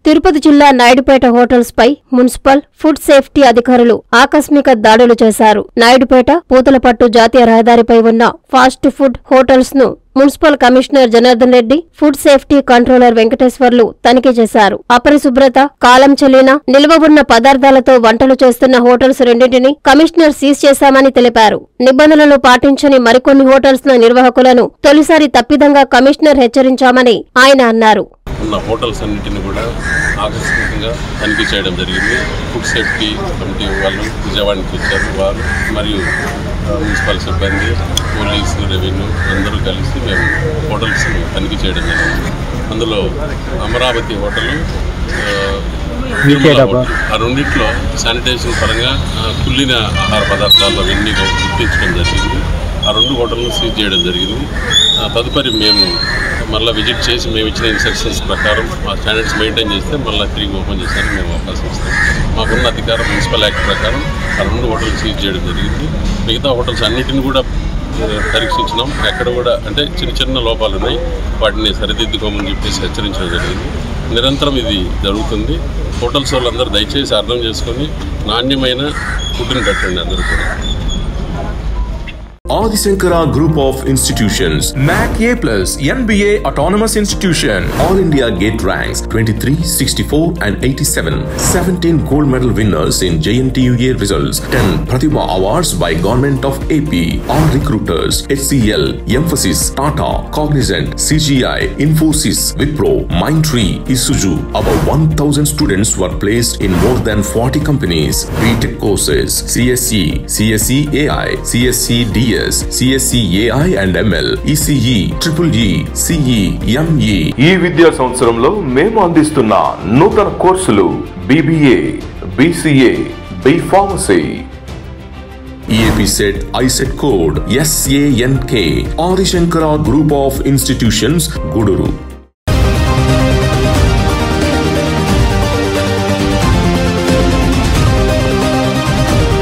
తిరుపతి జిల్లా నాయుడుపేట హోటల్స్ పై municipal food safety అధికారులు ఆకస్మిక దాడులు చేశారు. నాయుడుపేట పూతలపట్టు జాతీయ రహదారిపై ఉన్న ఫాస్ట్ ఫుడ్ హోటల్స్ ను municipal commissioner Janardhan Reddy, food safety controller Venkateswarlu తనిఖీ చేశారు. అపరిశుభ్రత, కాలం చెల్లిన నిల్వ ఉన్న పదార్థాలతో వంటలు చేస్తున్న హోటల్స్ రెండింటిని కమిషనర్ సీజ్ చేశామని తెలిపారు. నిబంధనలు పాటించని మరికొన్ని హోటల్స్ నిర్వాహకులను తొలిసారి తప్పిదంగా కమిషనర్ హెచ్చరించామని ఆయన అన్నారు. ఉన్న హోటల్స్ అన్నింటినీ కూడా ఆకస్మికంగా తనిఖీ చేయడం జరిగింది. ఫుడ్ సేఫ్టీ కమిటీ వాళ్ళు విజయవాడకి వచ్చారు. వారు మరియు మున్సిపల్ సిబ్బంది, పోలీసు, రెవెన్యూ అందరూ కలిసి మేము హోటల్స్ను తనిఖీ చేయడం జరిగింది. అందులో అమరావతి హోటలు, తిరుమల హోటల్, ఆ రెండింటిలో శానిటైజేషన్ పరంగా కుళ్ళిన ఆహార పదార్థాలు అవన్నీ గుర్తించడం జరిగింది. ఆ రెండు హోటల్ను సీజ్ చేయడం జరిగింది. తదుపరి మేము మళ్ళీ విజిట్ చేసి మేము ఇచ్చిన ఇన్స్ట్రక్షన్స్ ప్రకారం ఆ స్టాండర్డ్స్ మెయింటైన్ చేస్తే మళ్ళీ తిరిగి ఓపెన్ చేస్తానికి మేము అవకాశం ఇస్తాం. మాకున్న అధికారం మున్సిపల్ యాక్ట్ ప్రకారం ఆ రెండు హోటల్స్ సీజ్ చేయడం జరిగింది. మిగతా హోటల్స్ అన్నిటిని కూడా పరీక్షించినాం. ఎక్కడ కూడా అంటే చిన్న చిన్న లోపాలు ఉన్నాయి, వాటిని సరిదిద్దుకోమని చెప్పేసి హెచ్చరించడం జరిగింది. నిరంతరం ఇది జరుగుతుంది. హోటల్స్ వాళ్ళందరూ దయచేసి అర్థం చేసుకొని నాణ్యమైన ఫుడ్ని పెట్టండి అందరూ కూడా. Adi Shankara Group of Institutions, MAC A+, NBA Autonomous Institution, All India Gate Ranks 23, 64 and 87, 17 gold medal winners in JNTUA results, 10 Pratibha Awards by Government of AP, all recruiters, HCL, Emphasis, Tata, Cognizant, CGI, Infosys, Wipro, Mindtree, Isuzu. About 1,000 students were placed in more than 40 companies. BTech courses, CSE, CSE AI, CSE DS, CSE AI and ML, ECE, EEE, CE, ME. ఈ విద్యా సంవత్సరంలో మేము అందిస్తున్న నూతన కోర్సులు BBA, BCA, B Pharmacy. EAP set ISET code SANK. Adi Shankara Group of Institutions, Guduru.